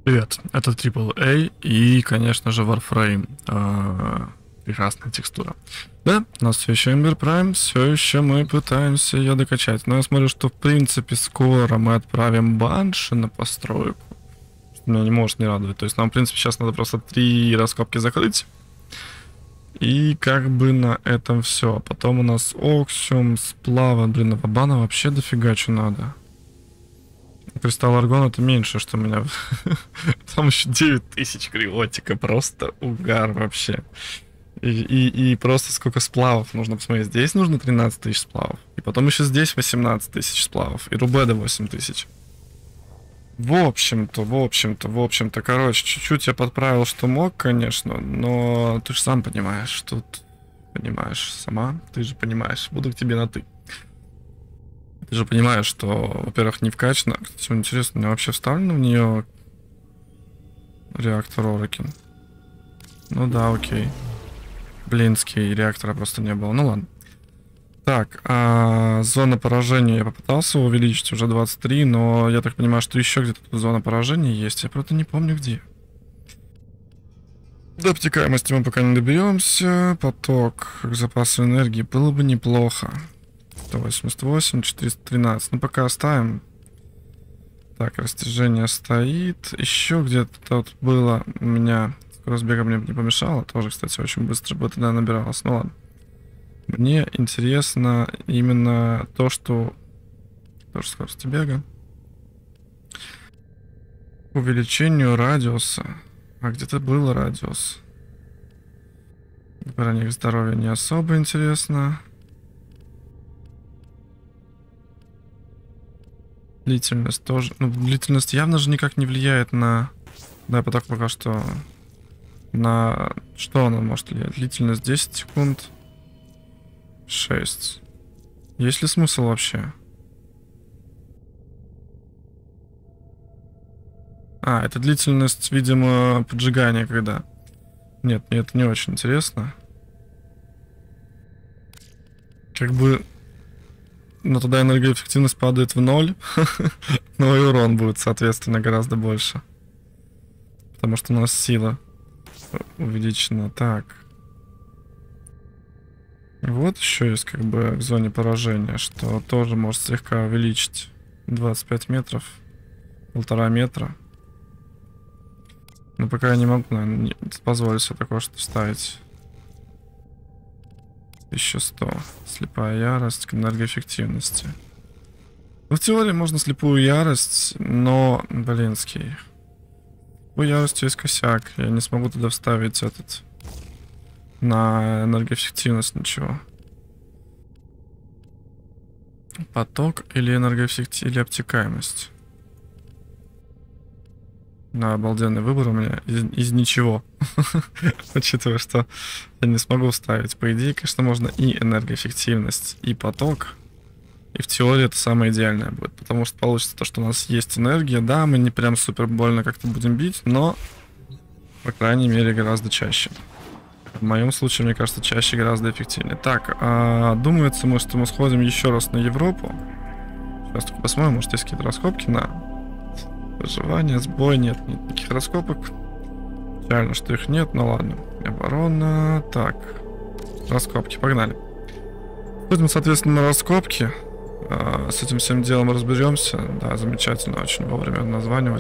Привет, это AAA и, конечно же, Warframe. Прекрасная текстура. Да, у нас все еще Ember Prime, все еще мы пытаемся ее докачать. Но я смотрю, что в принципе скоро мы отправим Банши на постройку. Что меня не может не радовать. То есть нам, в принципе, сейчас надо просто 3 раскопки закрыть. И как бы на этом все. Потом у нас Оксиум, сплава, блин, на Вабана вообще дофига что надо. Кристалл Аргон это меньше, что у меня. Там еще 9000 криотика. Просто угар вообще. И просто сколько сплавов нужно посмотреть. Здесь нужно 13 тысяч сплавов. И потом еще здесь 18 тысяч сплавов. И Рубеда 8 тысяч. В общем-то, короче, чуть-чуть я подправил, что мог, конечно. Но ты же сам понимаешь, тут... Понимаешь сама. Ты же понимаешь. Буду к тебе на ты. Ты же понимаешь, что, во-первых, не вкачано. Кстати, интересно, у меня вообще вставлено в нее реактор Оракин? Ну да, окей. Блинский реактора просто не было. Ну ладно. Так, зона поражения я попытался увеличить уже 23, но я так понимаю, что еще где-то тут зона поражения есть. Я просто не помню где. До обтекаемости мы пока не доберемся. Поток к запасу энергии было бы неплохо. 188, 413. Ну, пока оставим. Так, растяжение стоит. Еще где-то тут было у меня... Скорость бега мне не помешала. Тоже, кстати, очень быстро бы тогда набиралась. Ну ладно. Мне интересно именно то, что... Тоже скорость бега. Увеличению радиуса. А где-то был радиус. Про них здоровье не особо интересно. Длительность тоже. Ну, длительность явно же никак не влияет на... Да, пока что... На что она может влиять? Длительность 10 секунд. 6. Есть ли смысл вообще? Это длительность, видимо, поджигания, когда... Нет, мне это не очень интересно. Как бы... Но тогда энергоэффективность падает в 0. Но и урон будет, соответственно, гораздо больше. Потому что у нас сила увеличена. Так. Вот еще есть как бы в зоне поражения, что тоже может слегка увеличить 25 метров. 1,5 метра. Но пока я не могу, наверное, позволить себе такое что ставить. 1100. Слепая ярость к энергоэффективности. Ну, в теории можно слепую ярость, но, блинский. У ярости есть косяк. Я не смогу туда вставить этот... На энергоэффективность ничего. Поток или энергоэффективность, или обтекаемость. Обалденный выбор у меня из ничего. Учитывая, что я не смогу вставить. По идее, конечно, можно и энергоэффективность, и поток. И в теории это самое идеальное будет. Потому что получится то, что у нас есть энергия. Да, мы не прям супер больно как-то будем бить, но, по крайней мере, гораздо чаще. В моем случае, мне кажется, чаще гораздо эффективнее. Так, думается, что мы сходим еще раз на Европу. Сейчас только посмотрим, может есть какие-то раскопки на... Выживание, сбой, нет никаких раскопок. Реально, что их нет, ну ладно. Оборона, так. Раскопки, погнали. Будем, соответственно, на раскопки. С этим всем делом разберемся. Да, замечательно, очень вовремя названивать.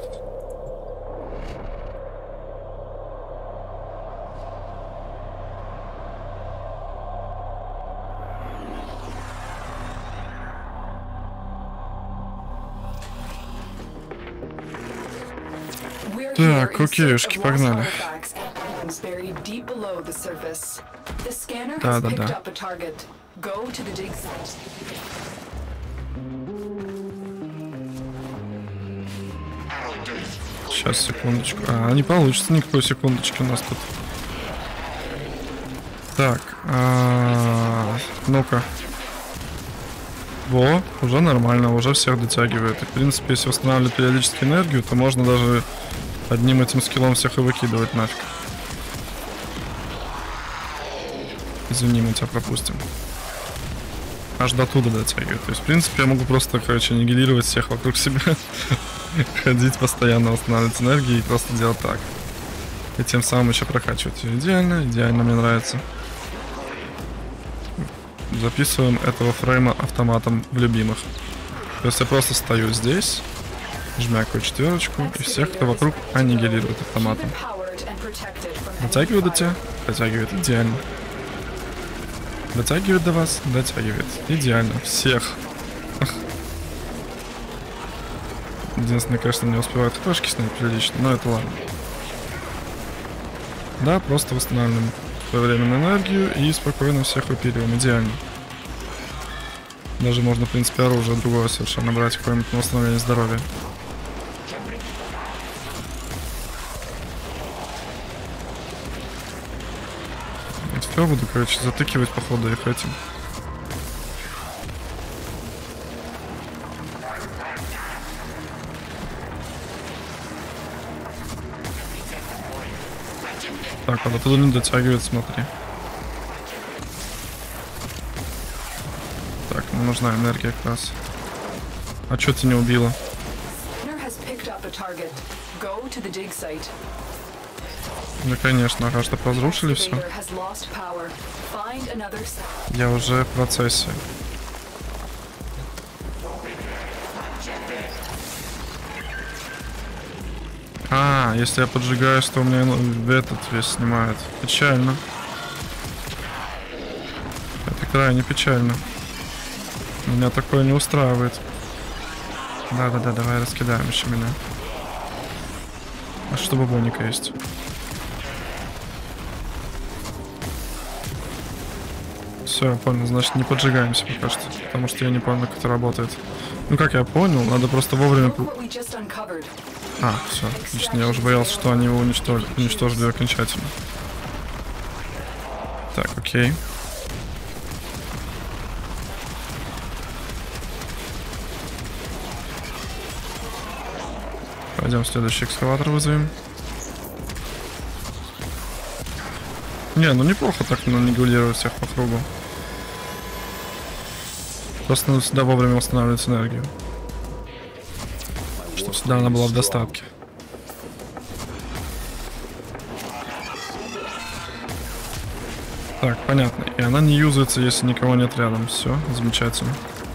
Так, окейушки, погнали. Да. Сейчас, секундочку. Не получится никакой секундочки у нас тут. Так, ну-ка. Во, уже нормально, уже всех дотягивает. И, в принципе, если восстанавливать периодически энергию, то можно даже одним этим скиллом всех и выкидывать нафиг. Извини, мы тебя пропустим. Аж до туда дотягивает. То есть, в принципе, я могу просто, короче, аннигилировать всех вокруг себя. ходить постоянно, восстанавливать энергию и просто делать так. И тем самым еще прокачивать. Идеально, идеально, мне нравится. Записываем этого фрейма автоматом в любимых. То есть я просто стою здесь, жмякаю четверочку, и всех, кто вокруг, аннигилирует автоматом. Дотягивает до тебя? Дотягивает. Идеально. Дотягивает до вас? Дотягивает. Идеально. Всех. Единственное, конечно, не успевают флешки снять прилично, но это ладно. Да, просто восстанавливаем своевременную энергию и спокойно всех выпиливаем. Идеально. Даже можно, в принципе, оружие другое совершенно брать, какое-нибудь на восстановление здоровья. Все, буду, короче, затыкивать, походу, их этим. Так, вот оттуда не дотягивает, смотри. Так, мне нужна энергия как раз. А чё ты не убила? Ну конечно, ага, что разрушили все. Я уже в процессе. А, если я поджигаю, что у меня этот весь снимает. Печально. Это крайне печально. Меня такое не устраивает. Да-да-да, давай раскидаем еще меня. А что бабоника есть? Все, я понял, значит не поджигаемся пока что. Потому что я не понял, как это работает. Ну как я понял, надо просто вовремя... А, все, отлично, я уже боялся, что они его уничтожили окончательно. Так, окей. Пойдем следующий экскаватор вызовем. Не, ну неплохо так аннигилировать всех по кругу. Просто надо всегда вовремя восстанавливать энергию. Чтобы всегда она была в достатке. Так, понятно. И она не юзается, если никого нет рядом. Все, замечательно.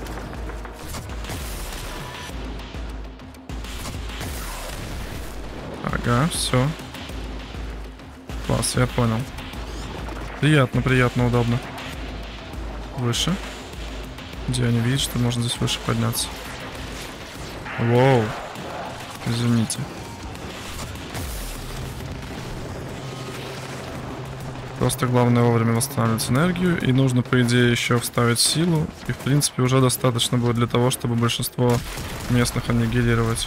Ага, все. Класс, я понял. Приятно, приятно, удобно. Выше. Где они видят, что можно здесь выше подняться. Воу. Извините. Просто главное вовремя восстанавливать энергию. И нужно, по идее, еще вставить силу. И, в принципе, уже достаточно будет для того, чтобы большинство местных аннигилировать.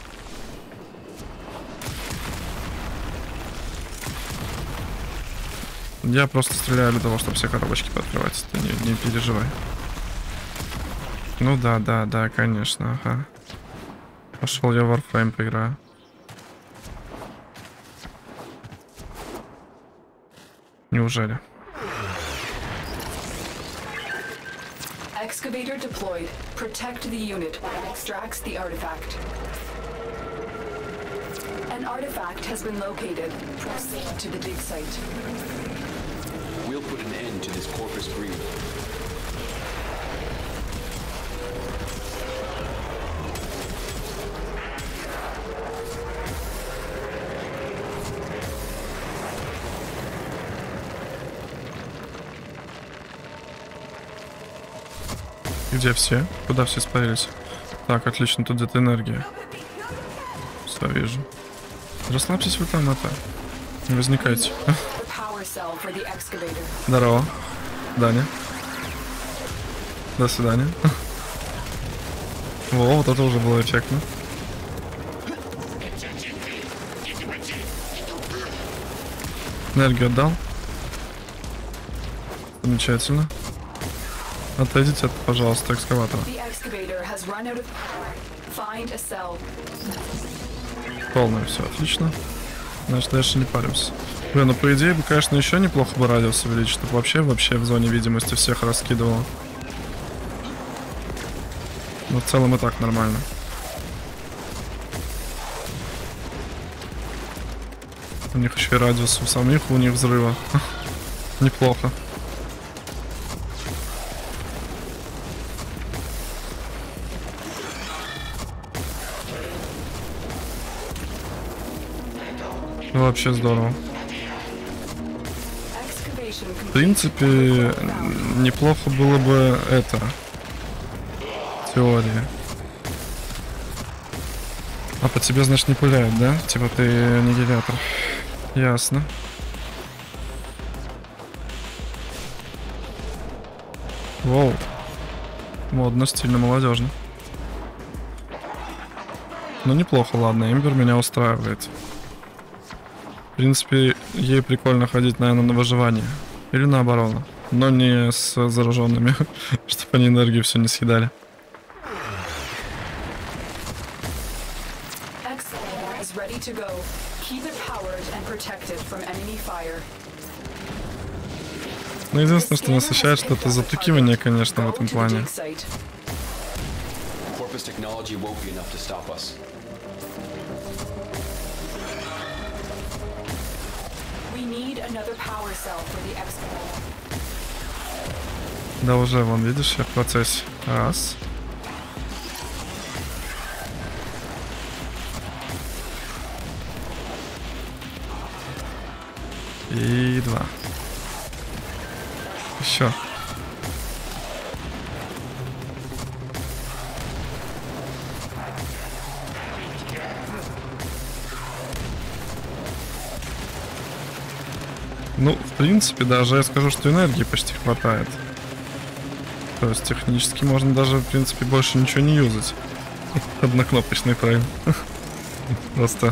Я просто стреляю для того, чтобы все коробочки пооткрывать. Ты не переживай. Ну да, да, да, конечно, ага. Пошел я в Warframe поиграю. Неужели? Excavator deployed. Protect the unit while extracts the artifact. An artifact has been located. Proceed to the dig site. We'll put an end to this corpus greed. Где все? Куда все испарились? Так, отлично, тут где-то энергия. Все, вижу. Расслабьтесь вы там, это. Не возникайте. Здорово. Даня. До свидания. Во, вот это уже было эффектно. Энергию отдал. Замечательно. Отойдите, пожалуйста, экскаватора. Полное, все отлично. Значит, дальше не паримся. Блин, ну по идее бы, конечно, еще неплохо бы радиус увеличить, чтобы вообще в зоне видимости всех раскидывало. Но в целом и так нормально. У них еще и радиус у самих, у них взрыва. Неплохо. Вообще здорово. В принципе, неплохо было бы это. Теория. А по тебе, значит, не пуляют, да? Типа ты аннигилятор. Ясно. Воу. Модно, стильно, молодежно. Ну неплохо, ладно, Эмбер меня устраивает. В принципе, ей прикольно ходить, наверное, на выживание. Или на оборону. Но не с зараженными, чтобы они энергию все не съедали. Ну, единственное, что нас ощущает, что это затыкивание, конечно, в этом плане. Да уже, вон, видишь, я в процессе. Раз. И два. Еще. Ну, в принципе, даже я скажу, что энергии почти хватает. То есть технически можно даже, в принципе, больше ничего не юзать. Однокнопочный прайм. Просто.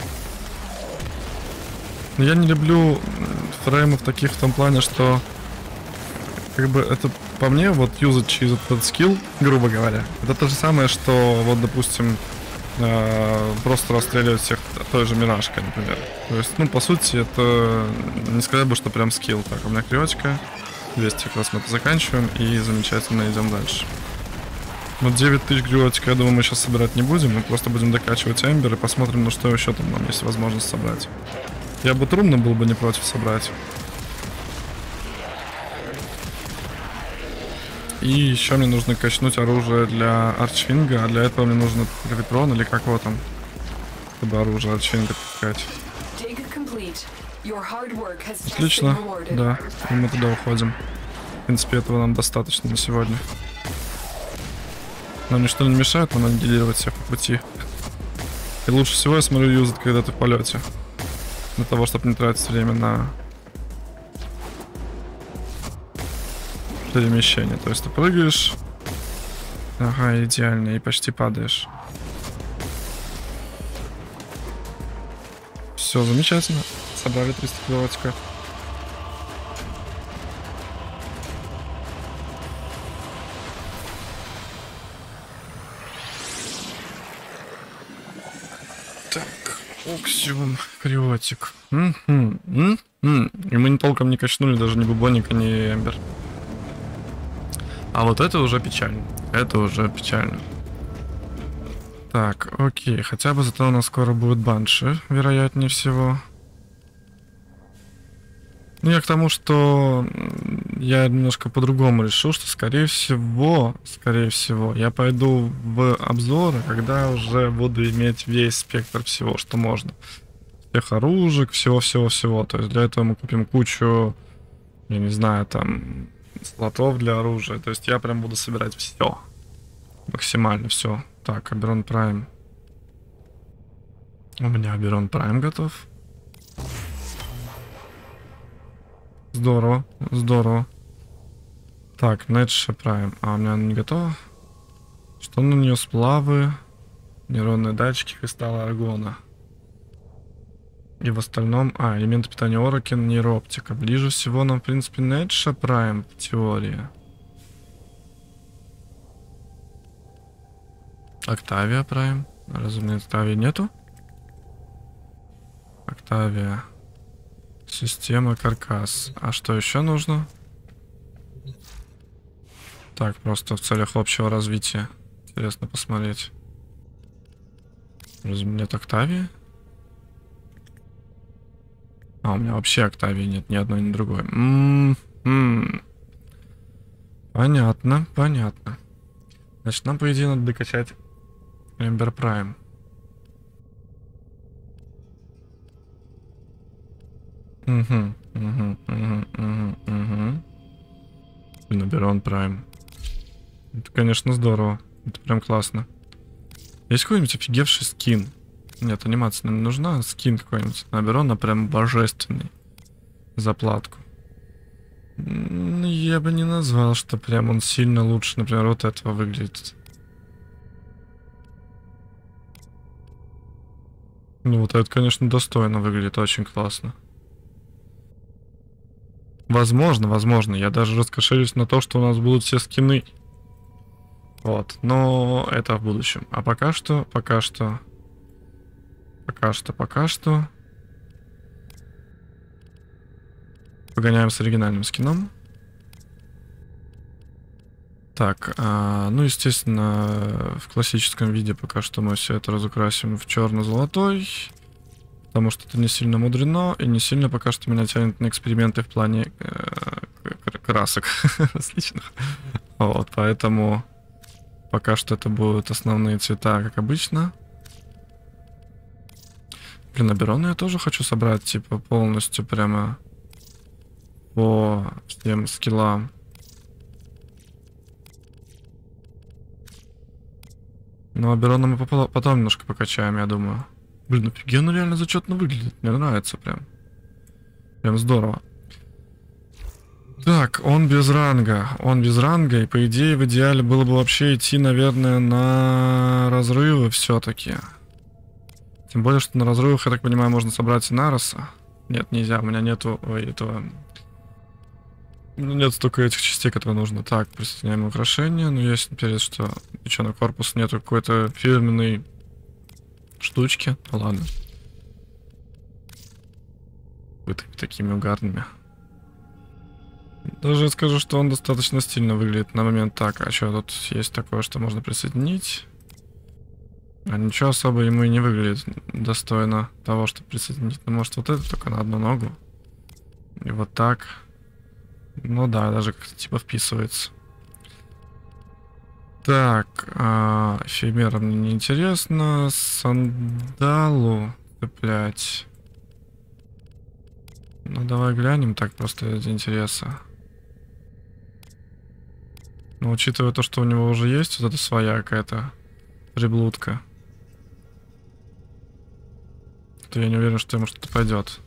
Но я не люблю фреймов таких в том плане, что как бы это по мне, вот юзать через этот скилл, грубо говоря, это то же самое, что вот, допустим, просто расстреливать всех той же мирашкой, например. То есть, ну, по сути, это не сказать бы, что прям скилл. Так, у меня кривочка. 200 как раз мы это заканчиваем и замечательно идем дальше. Вот 9000 гривочек, я думаю, мы сейчас собирать не будем. Мы просто будем докачивать Эмбер и посмотрим, на что еще там нам есть возможность собрать. Я бы трудно был бы не против собрать. И еще мне нужно качнуть оружие для Арчвинга, а для этого мне нужно гравитрон или как его там, чтобы оружие Арчвинга таскать. Отлично, да, и мы туда уходим. В принципе, этого нам достаточно на сегодня. Нам ничто не мешает нам аннигилировать всех по пути. И лучше всего, я смотрю, юзать, когда ты в полете. Для того, чтобы не тратить время на перемещение. То есть ты прыгаешь. Ага, идеально, и почти падаешь. Все, замечательно. Собрали 300 киловаттиков. Так, оксиум, криотик. И мы не толком не качнули даже ни бубоника, ни эмбер. А вот это уже печально. Это уже печально. Так, окей. Хотя бы зато у нас скоро будет банши, вероятнее всего. Ну, я к тому, что я немножко по-другому решил, что, скорее всего, я пойду в обзоры, когда уже буду иметь весь спектр всего, что можно. Всех оружек, всего-всего-всего. То есть для этого мы купим кучу, я не знаю, там, слотов для оружия. То есть я прям буду собирать все. Максимально все. Так, Аберон Прайм. У меня Аберон Прайм готов. Здорово, здорово. Так, Нетша Прайм. А у меня она не готова. Что на нее? Сплавы, нейронные датчики, кристаллы аргона. И в остальном... А, элементы питания Орокен, нейрооптика. Ближе всего нам, в принципе, Нетша Прайм в теории. Октавия Прайм. Разумеется, Октавии нету. Октавия. Система, каркас. А что еще нужно? Так, просто в целях общего развития. Интересно посмотреть. Нет Октавии? А, у меня вообще Октавии нет, ни одной, ни другой. Понятно, понятно. Значит, нам, по идее, надо докачать Эмбер Прайм. Блин, Аберон Прайм. Это, конечно, здорово. Это прям классно. Есть какой-нибудь офигевший скин? Нет, анимация нам не нужна. Скин какой-нибудь на Аберона прям божественный. Заплатку. Я бы не назвал, что прям он сильно лучше, например, вот этого выглядит. Ну вот это, конечно, достойно выглядит, очень классно. Возможно, возможно. Я даже раскошелюсь на то, что у нас будут все скины. Вот, но это в будущем. А пока что. Погоняем с оригинальным скином. Так, ну, естественно, в классическом виде пока что мы все это разукрасим в черно-золотой. Потому что это не сильно мудрено и не сильно пока что меня тянет на эксперименты в плане красок различных. Вот, поэтому пока что это будут основные цвета, как обычно. Блин, Аберона я тоже хочу собрать, типа, полностью прямо по всем скиллам. Но Аберона мы потом немножко покачаем, я думаю. Блин, офигенно реально зачетно выглядит. Мне нравится прям. Прям здорово. Так, он без ранга. Он без ранга. И по идее в идеале было бы вообще идти, наверное, на разрывы все-таки. Тем более, что на разрывах, я так понимаю, можно собрать Инароса. Нет, нельзя. У меня нету этого... Нет столько этих частей, которые нужно. Так, присоединяем украшения. Ну, есть перед, что еще на корпус нету какой-то фирменной штучки. Ну, ладно. Вы такими угарными. Даже скажу, что он достаточно стильно выглядит на момент. Так, а что тут есть такое, что можно присоединить? А ничего особо ему и не выглядит достойно того, чтобы присоединить. Ну, может, вот это только на одну ногу. И вот так. Ну да, даже как-то типа вписывается. Так, эфемера мне не интересно. Сандалу цеплять. Ну давай глянем так просто из интереса. Но учитывая то, что у него уже есть вот эта своя какая-то приблудка, то я не уверен, что ему что-то пойдет.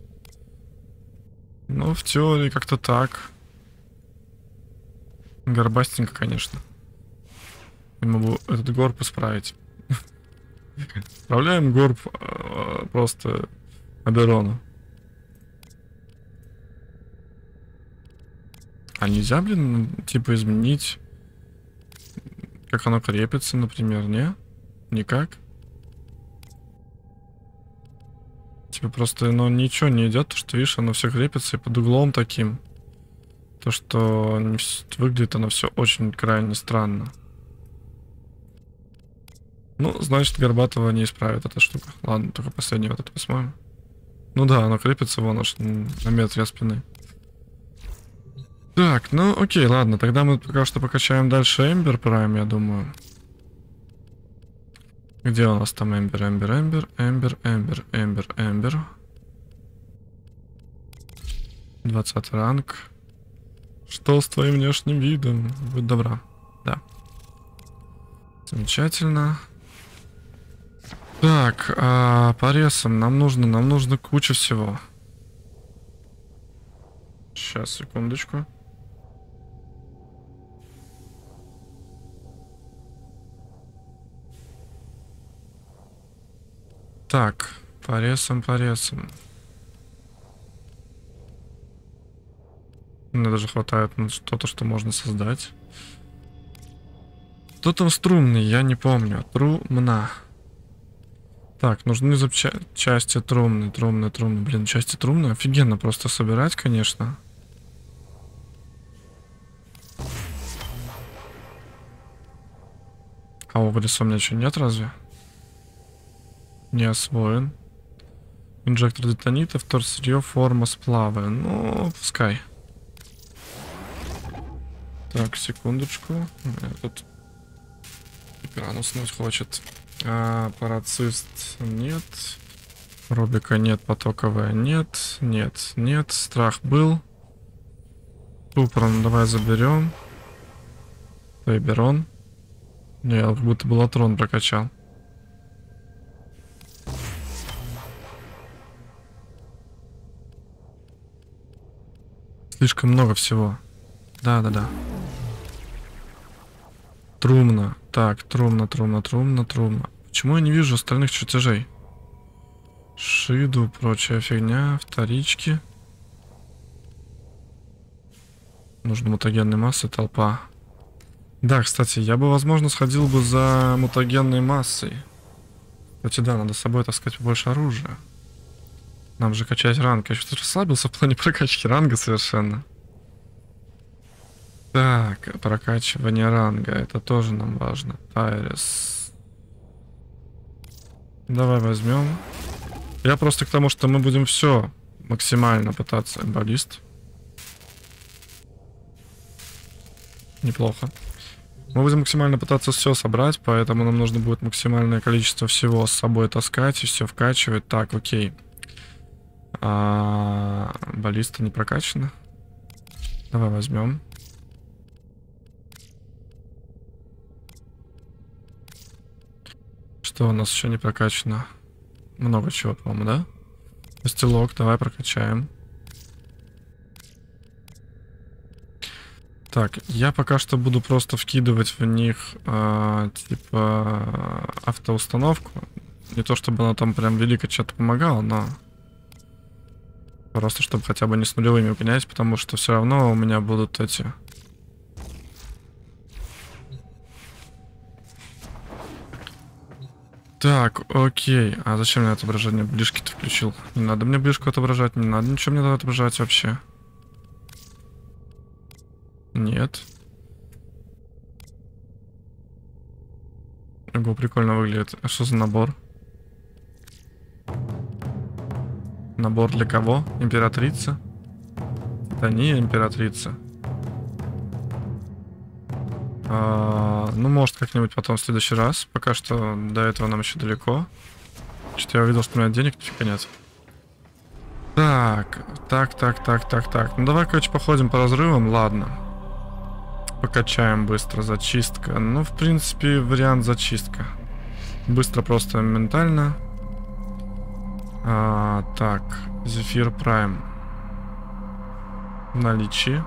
Ну, в теории как-то так. Горбастенько, конечно. Ему бы этот горб исправить. Справляем горб просто Аберону. А нельзя, блин, типа изменить, как оно крепится, например, не? Никак? Типа просто, ну, ничего не идет, то что, видишь, оно все крепится и под углом таким. То, что выглядит оно все очень крайне странно. Ну, значит, Горбатова не исправит эта штука. Ладно, только последний вот это посмотрим. Ну да, оно крепится вон аж на метре от спины. Так, ну окей, ладно, тогда мы пока что покачаем дальше Эмбер Прайм, я думаю. Где у нас там Эмбер, Эмбер, Эмбер, Эмбер, Эмбер, Эмбер, Эмбер. 20 ранг. Что с твоим внешним видом? Будь добра. Да. Замечательно. Так, по ресам нам нужно куча всего. Сейчас, секундочку. Так, по ресам. Мне даже хватает на что-то, что можно создать. Кто там струнный, я не помню. Трумна. Так, нужны части трумны. Блин, части трумны офигенно просто собирать, конечно. А у колеса у меня что, нет разве? Не освоен. Инжектор детонитов, вторсырье, форма, сплавы. Ну, пускай. Так, секундочку. У меня тут экран уснуть хочет. Парацист нет. Робика нет, потоковая нет. Нет, нет. Страх был. Супрон давай заберем. Фейберон. Не, я как будто бы латрон прокачал. Слишком много всего. Да-да-да. Трумно. Так, трумно. Почему я не вижу остальных чертежей? Шиду, прочая фигня, вторички. Нужно мутагенной массы, толпа. Да, кстати, я бы, возможно, сходил бы за мутагенной массой. Кстати, да, надо с собой таскать побольше оружия. Нам же качать ранг. Я что-то расслабился в плане прокачки ранга совершенно. Так, прокачивание ранга. Это тоже нам важно. Тайрес. Давай возьмем. Я просто к тому, что мы будем все максимально пытаться. Баллист. Неплохо. Мы будем максимально пытаться все собрать, поэтому нам нужно будет максимальное количество всего с собой таскать и все вкачивать. Так, окей. Баллиста не прокачана. Давай возьмем. Что у нас еще не прокачано? Много чего, по-моему, да? Стилок, давай прокачаем. Так, я пока что буду просто вкидывать в них типа автоустановку. Не то чтобы она там прям велико что-то помогала, но просто чтобы хотя бы не с нулевыми гонять, потому что все равно у меня будут эти... Так, окей. А зачем мне отображение ближки-то включил? Не надо мне ближку отображать, не надо ничего мне отображать вообще. Нет. Ого, прикольно выглядит. А что за набор? Набор для кого? Императрица? Да не императрица. Ну, может, как-нибудь потом в следующий раз. Пока что до этого нам еще далеко. Что-то я увидел, что у меня денег нифига нет. Так. Ну, давай, короче, походим по разрывам. Ладно. Покачаем быстро. Зачистка. Ну, в принципе, вариант зачистка. Быстро, просто ментально. Так. Зефир Прайм. В наличии.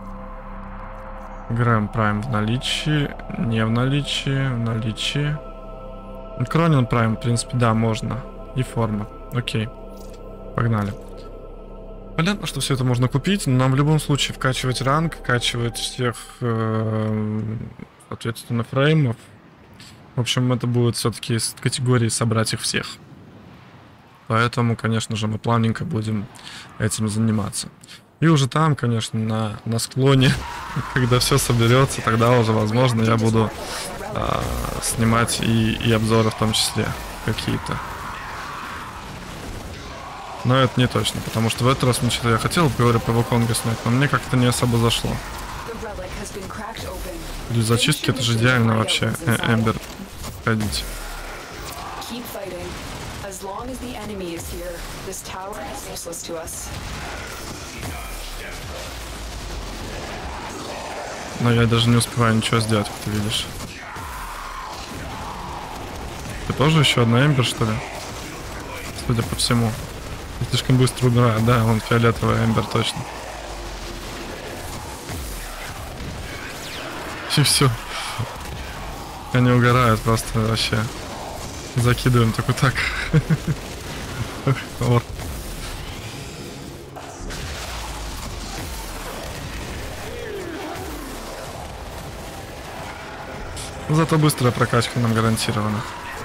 Грэм Прайм в наличии. Не в наличии. В наличии. Кронин Прайм, в принципе, да, можно. И форма. Окей. Погнали. Понятно, что все это можно купить, но нам в любом случае вкачивать ранг, качивать всех, соответственно, фреймов. В общем, это будет все-таки из категории собрать их всех. Поэтому, конечно же, мы плавненько будем этим заниматься. И уже там, конечно, на склоне, когда все соберется, тогда уже, возможно, я буду снимать и обзоры в том числе какие-то. Но это не точно, потому что в этот раз что-то я хотел, говорю, по Вуконга снять, но мне как-то не особо зашло. Для зачистки это же идеально вообще, Эмбер, ходить. Но я даже не успеваю ничего сделать, как ты видишь. Ты тоже еще одна Эмбер, что ли? Судя по всему. Я слишком быстро убираю. Да, он фиолетовый Эмбер, точно. И все. Они угорают просто вообще. Закидываем только так. Зато быстрая прокачка нам гарантирована.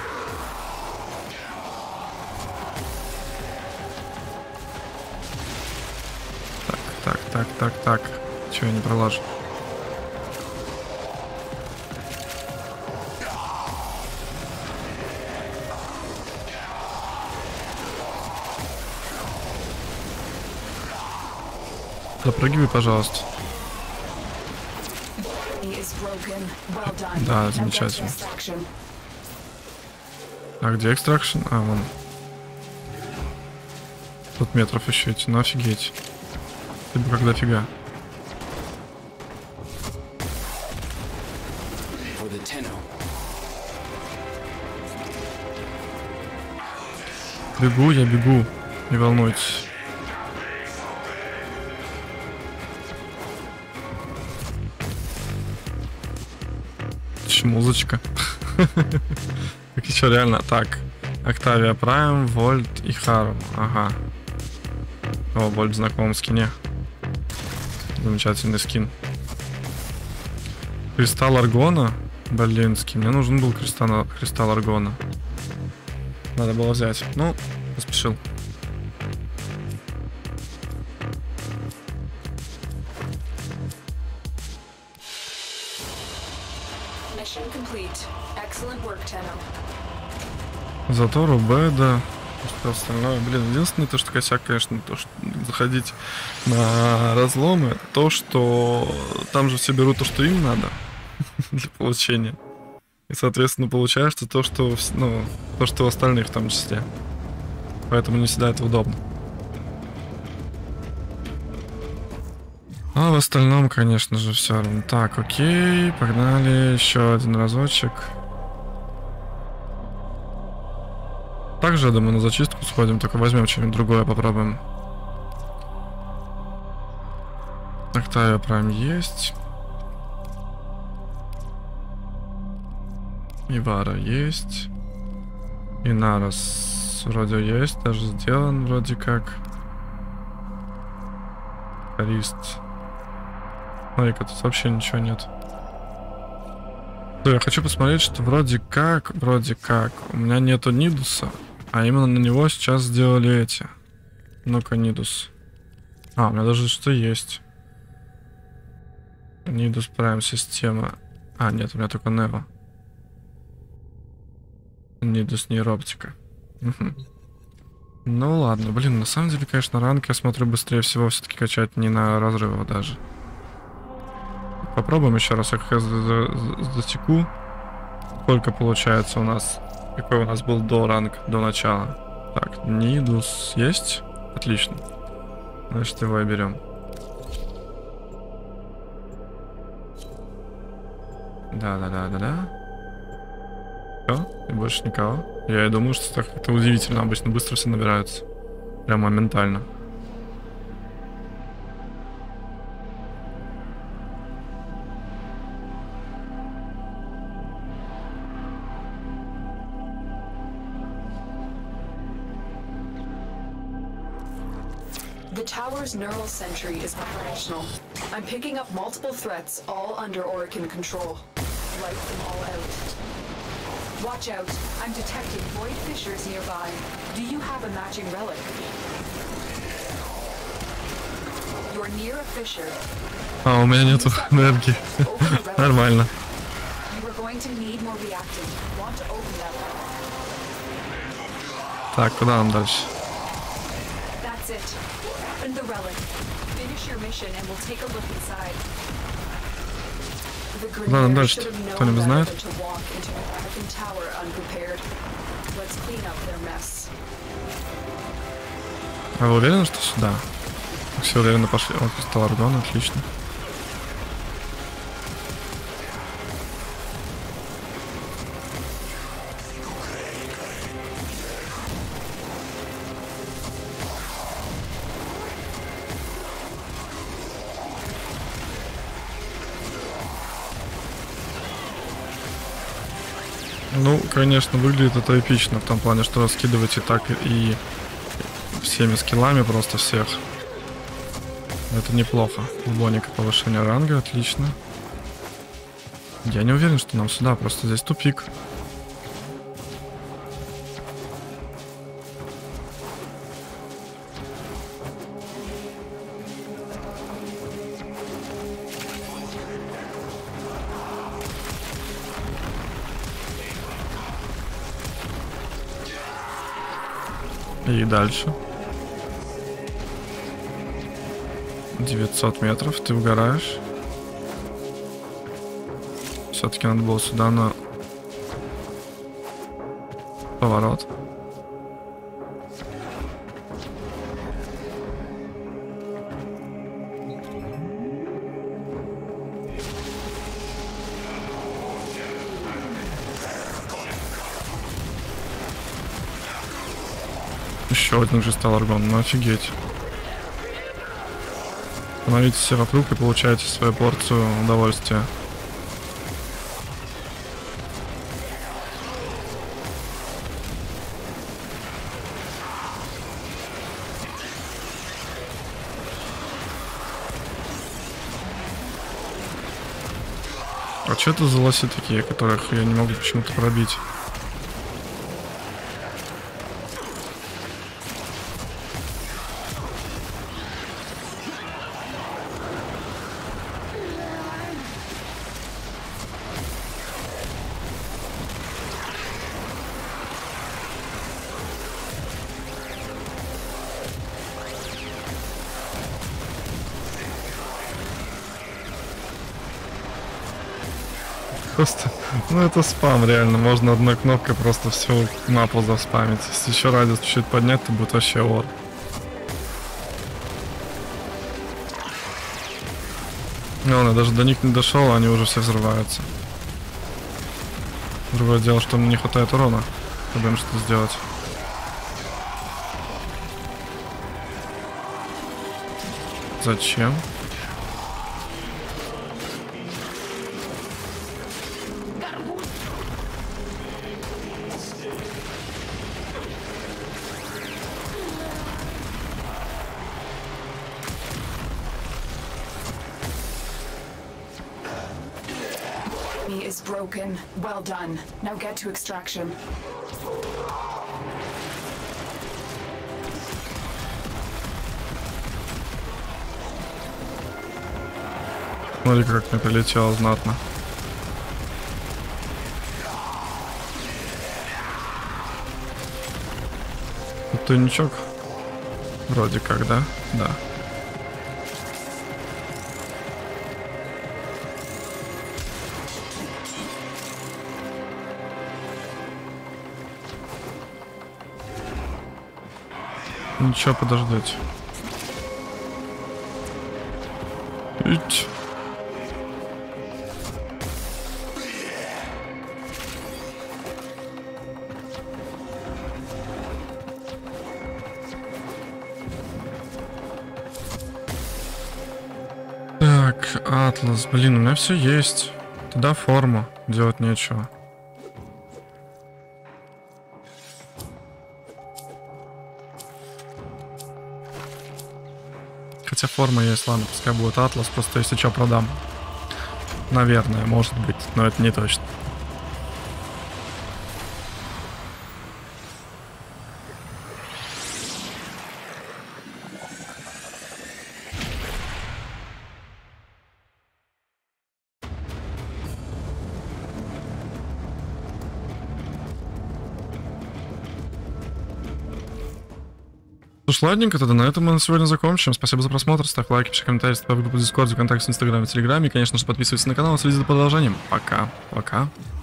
Так. Чего я не пролажу? Запрыгивай, пожалуйста. Да, замечательно. А где экстракшн? А, вон. Тут метров еще идти, ну офигеть. Либо как дофига. Бегу, я бегу. Не волнуйтесь. Музычка. Так еще реально. Так. Octavia Prime, Вольт и Хару. Ага. О, Вольт в знакомом скине. Замечательный скин. Кристалл Аргона. Блинский. Мне нужен был кристалл Аргона. Надо было взять. Ну, поспешил. Зато Рубеда, что остальное. Блин, единственное, то, что косяк, конечно, то, что заходить на разломы, то, что там же все берут то, что им надо для получения. И, соответственно, получаешь то, что, ну, то, что у остальных в том числе. Поэтому не всегда это удобно. А в остальном, конечно же, все равно. Так, окей, погнали. Еще один разочек. Также, я думаю, на зачистку сходим, только возьмем что-нибудь другое, попробуем. Octavia Prime есть. Ивара есть. Инарос вроде есть, даже сделан вроде как. Харист. Смотри-ка, тут вообще ничего нет. Да, я хочу посмотреть, что вроде как, у меня нету Нидуса, а именно на него сейчас сделали эти. Ну-ка, Нидус. А, у меня даже что есть. Нидус Prime система. А, нет, у меня только Нео. Нидус нейроптика. Ну ладно, блин, на самом деле, конечно, ранг я смотрю быстрее всего все-таки качать не на разрывах даже. Попробуем еще раз, я как раз засеку. Сколько получается у нас? Какой у нас был до ранг, до начала? Так, Нидус есть? Отлично. Значит, его и берем. Да. Все, и больше никого. Я и думаю, что так это удивительно. Обычно быстро все набираются. Прям моментально. The tower's neural sentry is operational. I'm picking up multiple threats, all under Orican control. Wipe them all out. Watch out. I'm detecting void fissures nearby. Do you have a matching relic? You're near a fissure. А, у меня нету энергии. Нормально. You are going to need more reactant. Want to open that up? Так, куда нам дальше? That's it. Open the relic. Finish your mission and we'll take a look inside. The Grineer should have known better than to walk into an Orican tower unprepared. Let's clean up their mess. А вы уверены, что сюда? Все уверенно пошли. О, кристалл Аргона, отлично. Ну, конечно, выглядит это эпично, в том плане, что раскидываете так и всеми скиллами просто всех. Это неплохо. Боника повышение ранга, отлично. Я не уверен, что нам сюда, просто здесь тупик. И дальше. 900 метров, ты угораешь. Все-таки надо было сюда на поворот. Еще один кристалл аргон, ну офигеть. Становитесь все вокруг и получаете свою порцию удовольствия. А что это за лоси такие, которых я не могу почему-то пробить? Просто, ну это спам реально, можно одной кнопкой просто всю мапу заспамить. Если еще радиус чуть-чуть поднять, то будет вообще ор. Ну ладно, даже до них не дошел, а они уже все взрываются. Другое дело, что мне не хватает урона, чтобы им что-то сделать. Зачем? Is broken. Well done. Now get to extraction. Смотри, как мне прилетело знатно. Тайничок. Вроде как, да? Да. Ничего, подождать. Ить. Так, Атлас. Блин, у меня все есть. Туда форму. Делать нечего. Хотя форма есть, ладно, пускай будет Атлас, просто если что, продам. Наверное, может быть, но это не точно. Ладненько, тогда на этом мы на сегодня закончим. Спасибо за просмотр, ставь лайки, пиши комментарии, ставь в группу Discord, ВКонтакте, Инстаграме, Телеграме. И, конечно же, подписывайся на канал и следи за продолжением. Пока. Пока.